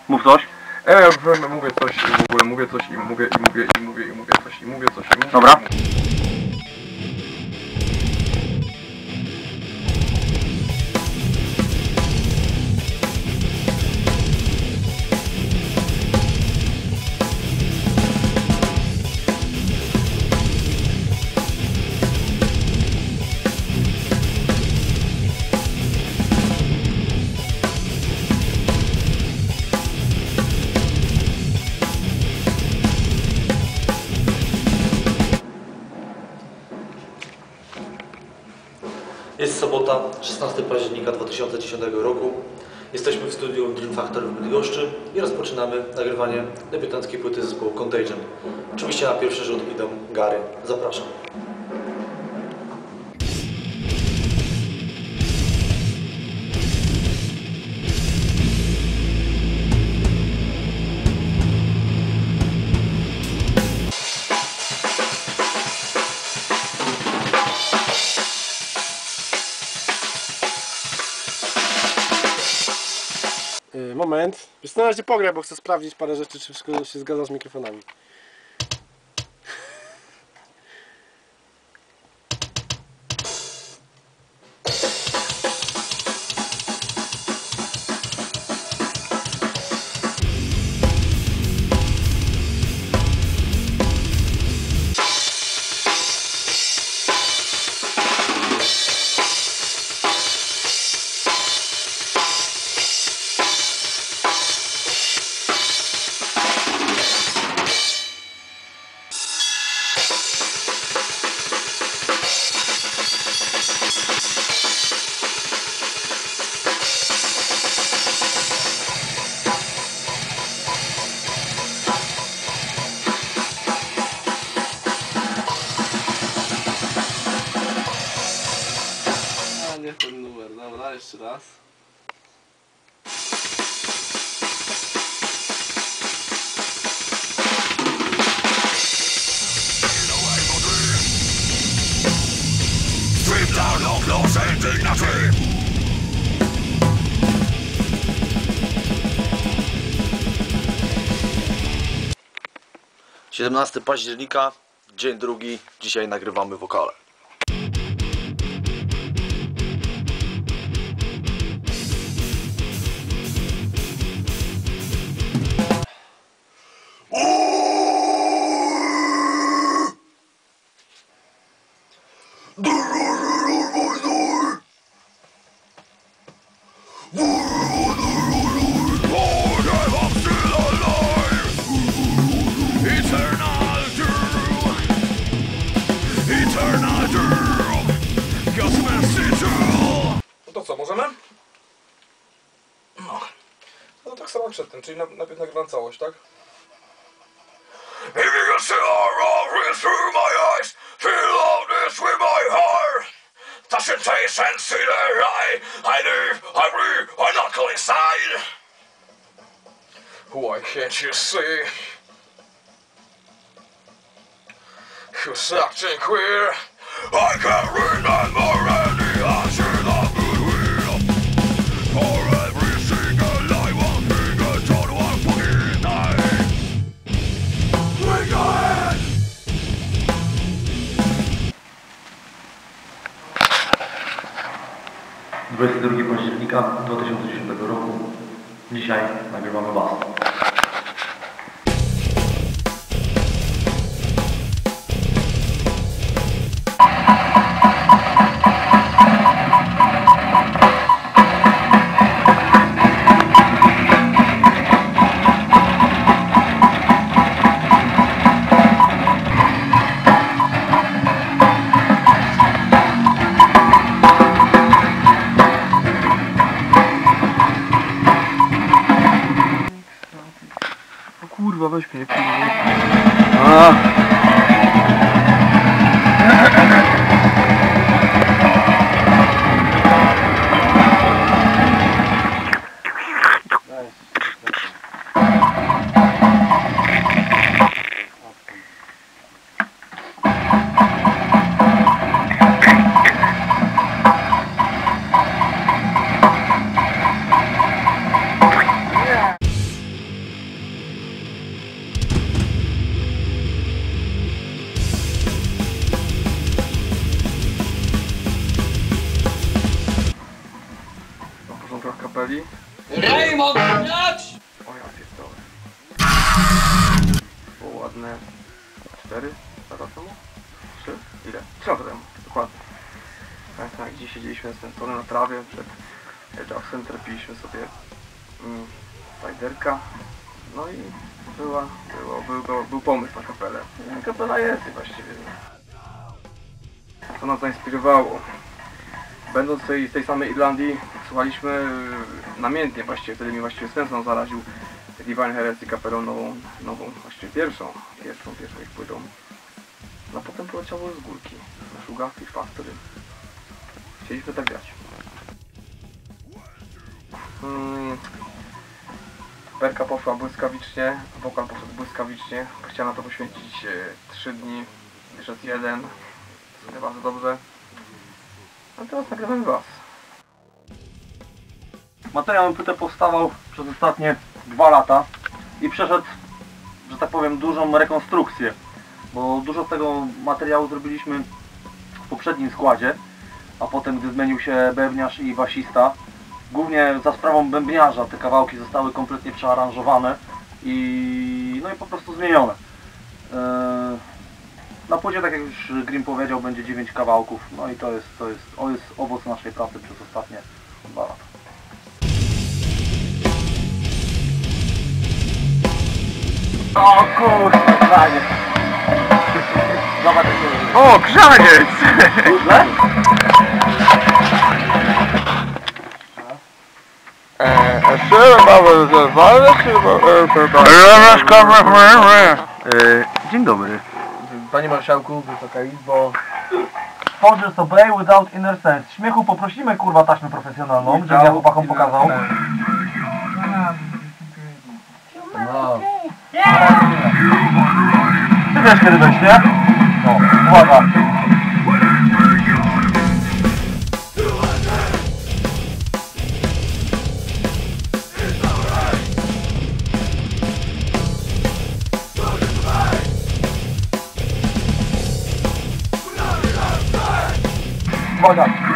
Mów coś. Mówię coś i w ogóle mówię coś i mówię coś i mówię coś. Dobra. Jest sobota, 16 października 2010 roku. Jesteśmy w studiu Dream Factory w Bydgoszczy i rozpoczynamy nagrywanie debiutanckiej płyty zespołu Contagion. Oczywiście na pierwszy rzut idą Gary. Zapraszam. Moment. Wiesz, na razie pograj, bo chcę sprawdzić parę rzeczy, czy wszystko się zgadza z mikrofonami. Nie ten numer, dobra, jeszcze raz. Strip down no close and dignity. 17 października, dzień drugi. Dzisiaj nagrywamy wokale. No to co, możemy? No tak samo jak przedtem, czyli najpierw nagrywam całość, tak? If you can see all this through my eyes, feel all this with my heart. Touch and taste and see that I live, I breathe, I knuckle inside. Why can't you see? Who's acting queer? I can't remember any answer of goodwill. For every single lie, one finger told one fucking night. Wake your head! ...22 października 2010 roku. Dzisiaj nagrywamy bas. Kurwa, weź mnie, kurwa. ładne 4 lata temu? 3? Ile? 3 lata temu, dokładnie. Pamiętam jak dziś siedzieliśmy spędzone na trawie przed Jacksem, trafiliśmy sobie Spiderka. No i był pomysł na kapelę. I kapela jest i właściwie. To nas zainspirowało. Będąc z tej samej Irlandii, słuchaliśmy namiętnie właściwie, wtedy mi właściwie sens nam zaraził Divine Heresy kapelą nową, właściwie pierwszą ich płytą. No potem poleciało z górki, na Sugar Fish Factory. Chcieliśmy tak grać. Perka poszła błyskawicznie, wokal poszedł błyskawicznie. Chciałem na to poświęcić 3 dni, wyszedł 1. To nie bardzo dobrze. A teraz nagrywamy was. Materiał na płytę powstawał przez ostatnie 2 lata i przeszedł, że tak powiem, dużą rekonstrukcję, bo dużo z tego materiału zrobiliśmy w poprzednim składzie, a potem gdy zmienił się bębniarz i basista, głównie za sprawą bębniarza te kawałki zostały kompletnie przearanżowane i no i po prostu zmienione. Na płycie, tak jak już Grim powiedział, będzie 9 kawałków, no i to jest owoc naszej pracy przez ostatnie 2 lata. O kurwa, fajnie. Zobacz, O, grzaniec! źle? Dzień dobry. Panie Marszałku, Wysoka Izbo. Forgers obey without inner sense. Śmiechu poprosimy, kurwa, taśmę profesjonalną, żebym ja chłopakom pokazał. No. Ty wiesz, kiedy dojść, nie? No, uwaga. Uwaga.